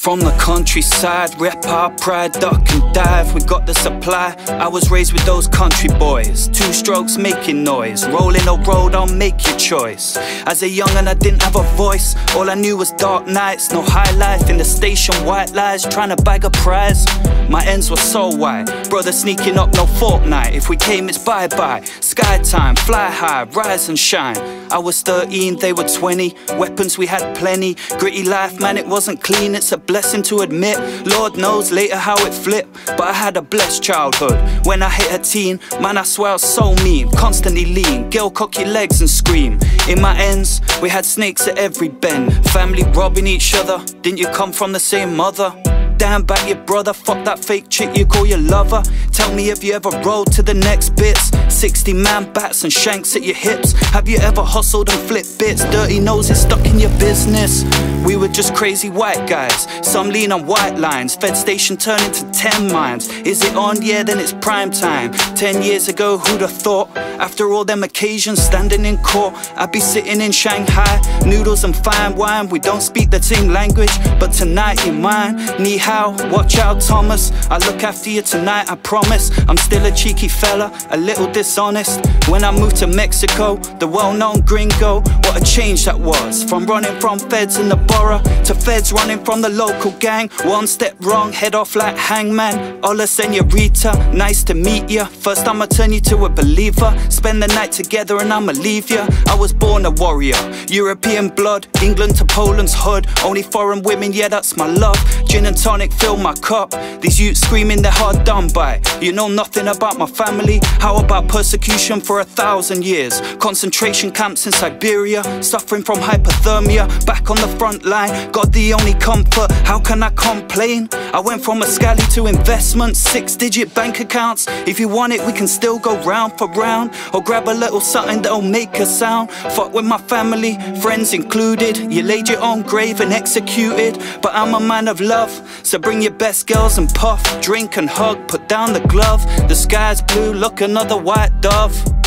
From the countryside, rep our pride, duck and dive, we got the supply. I was raised with those country boys, two strokes making noise, rolling a road, I'll make your choice. As a young'un I didn't have a voice, all I knew was dark nights, no high life in the station, white lies, trying to bag a prize. My ends were so wide, brother sneaking up, no fortnight, if we came it's bye-bye. Sky time, fly high, rise and shine. I was 13, they were 20, weapons we had plenty. Gritty life, man, it wasn't clean, it's a blessing to admit. Lord knows later how it flipped, but I had a blessed childhood. When I hit a teen, man, I swear I was so mean, constantly lean, girl cock your legs and scream. In my ends, we had snakes at every bend, family robbing each other, didn't you come from the same mother? Damn back your brother, fuck that fake chick you call your lover. Tell me, have you ever rolled to the next bits? 60-man bats and shanks at your hips. Have you ever hustled and flipped bits? Dirty noses stuck in your business. We were just crazy white guys, some lean on white lines. Fed station turned into 10 mimes. Is it on? Yeah, then it's prime time. 10 years ago, who'd have thought? After all them occasions, standing in court, I'd be sitting in Shanghai. Noodles and fine wine, we don't speak the same language, but tonight you're mine. Ni hao, watch out Thomas, I look after you tonight, I promise. I'm still a cheeky fella, a little dishonest. When I moved to Mexico, the well-known gringo, what a change that was. From running from feds in the borough, to feds running from the local gang. One step wrong, head off like hangman. Hola señorita, nice to meet ya. First I'ma turn you to a believer, spend the night together and I'ma leave ya. I was born a warrior, European blood, England to Poland's hood. Only foreign women, yeah that's my love. Gin and tonic fill my cup, these youths screaming they're hard done by. You know nothing about my family, how about persecution for 1,000 years? Concentration camps in Siberia, suffering from hypothermia, back on the front line, God the only comfort, how can I complain? I went from a scally to investments, 6-digit bank accounts. If you want it we can still go round for round, or grab a little something that'll make a sound. Fuck with my family, friends included. You laid your own grave and executed, but I'm a man of love, so bring your best girls and puff, drink and hug, put down the glove. The sky's blue, look another white dove.